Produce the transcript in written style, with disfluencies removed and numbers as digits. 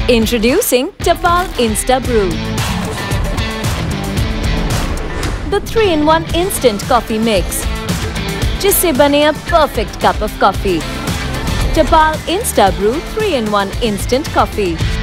Introducing Tapal Insta Brew, the 3-in-1 instant coffee mix, जिससे बने a perfect cup of coffee. Tapal Insta Brew 3-in-1 instant coffee.